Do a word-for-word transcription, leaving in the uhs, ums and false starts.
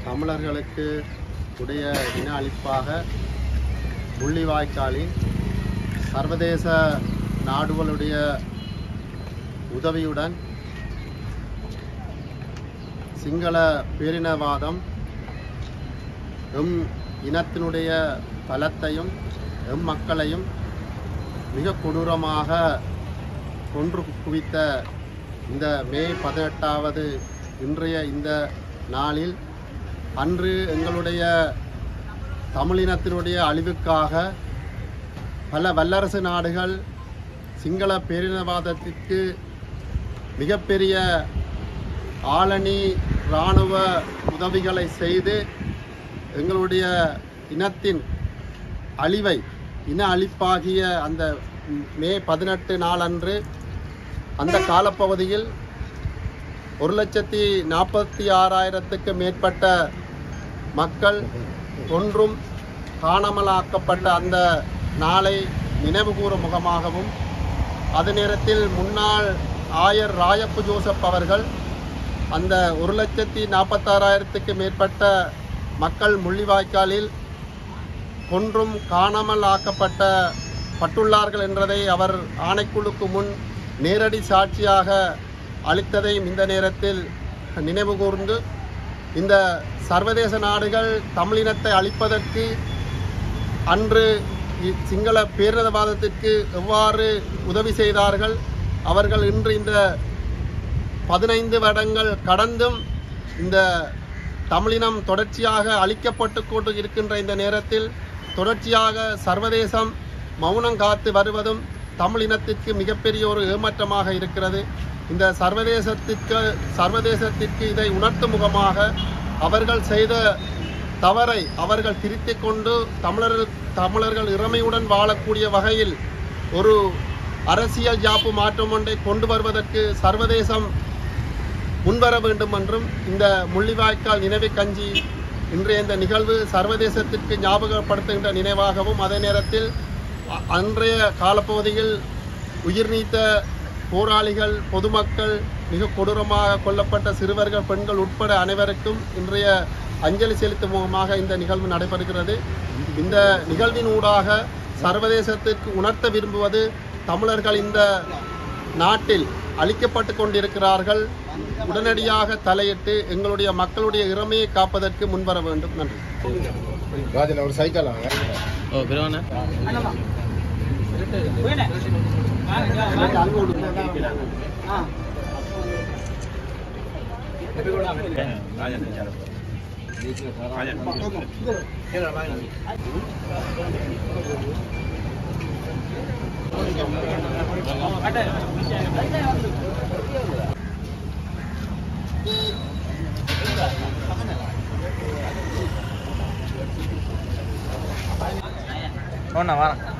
தமிழர்களுக்கு உடைய இன அழிப்பாக முள்ளிவாய்க்காலில் சர்வதேச நாடுகளுடைய உதவியுடன் சிங்கள பேரினவாதம் எம் இனத்தினுடைய பலத்தையும் எம் மக்களையும் மிக கொடூரமாக கொன்று குவித்த இந்த மே பதினெட்டாவது இன்றைய இந்த நாளில் அன்று எங்களுடைய தமிழினத்தினுடைய அழிவுக்காக பல வல்லரசு நாடுகள் சிங்கள பேரினவாதத்திற்கு மிகப்பெரிய ஆளணி இராணுவ உதவிகளை செய்து எங்களுடைய இனத்தின் அழிவை இன அழிப்பாகிய அந்த மே பதினெட்டு நாளன்று அந்த காலப்பகுதியில் ஒரு லட்சத்தி நாற்பத்தி ஆறாயிரத்துக்கு மேற்பட்ட மக்கள் ஒன்றும் காணாமலாக்கப்பட்ட அந்த நாளை நினைவுகூறும் முகமாகவும் அது நேரத்தில் முன்னாள் ஆயர் ராயப்பு ஜோசப் அவர்கள் அந்த ஒரு லட்சத்தி நாற்பத்தாறாயிரத்துக்கு மேற்பட்ட மக்கள் முள்ளிவாய்க்காலில் கொன்றும் காணாமல் ஆக்கப்பட்ட பட்டுள்ளார்கள் என்றதை அவர் ஆணைக்குழுக்கு முன் நேரடி சாட்சியாக அளித்ததையும் இந்த நேரத்தில் நினைவு கூர்ந்து இந்த சர்வதேச நாடுகள் தமிழினத்தை அழிப்பதற்கு அன்று சிங்கள பேரினவாதத்திற்கு எவ்வாறு உதவி செய்தார்கள், அவர்கள் இன்று இந்த பதினைந்து வருடங்கள் கடந்தும் இந்த தமிழினம் தொடர்ச்சியாக அழிக்கப்பட்டு கொண்டு இருக்கின்ற இந்த நேரத்தில் தொடர்ச்சியாக சர்வதேசம் மௌனம் காத்து வருவதும் தமிழினத்திற்கு மிகப்பெரிய ஒரு ஏமாற்றமாக இருக்கிறது. இந்த சர்வதேசத்திற்கு சர்வதேசத்திற்கு இதை உணர்த்தும் முகமாக அவர்கள் செய்த தவறை அவர்கள் திருத்திக் கொண்டு தமிழர்கள் தமிழர்கள் இறமையுடன் வாழக்கூடிய வகையில் ஒரு அரசியல் யாப்பு மாற்றம் ஒன்றை கொண்டு வருவதற்கு சர்வதேசம் முன்வர வேண்டும் என்றும் இந்த முள்ளிவாய்க்கால் நினைவு கஞ்சி இன்றைய இந்த நிகழ்வு சர்வதேசத்திற்கு ஞாபகப்படுத்துகின்ற நினைவாகவும் அதே நேரத்தில் அன்றைய காலப்பகுதியில் உயிர் நீத்த போராளிகள் பொதுமக்கள் மிக கொடூரமாக கொல்லப்பட்ட சிறுவர்கள் பெண்கள் உட்பட அனைவருக்கும் இன்றைய அஞ்சலி செலுத்தும் முகமாக இந்த நிகழ்வு நடைபெறுகிறது. இந்த நிகழ்வின் ஊடாக சர்வதேசத்திற்கு உணர்த்த விரும்புவது தமிழர்கள் இந்த நாட்டில் அழிக்கப்பட்டு கொண்டிருக்கிறார்கள், உடனடியாக தலையிட்டு எங்களுடைய மக்களுடைய இறமையை காப்பதற்கு முன்வர வேண்டும். நன்றி. ராஜன் ஒரு சைக்கிள் ஒண்ணா வரேன்.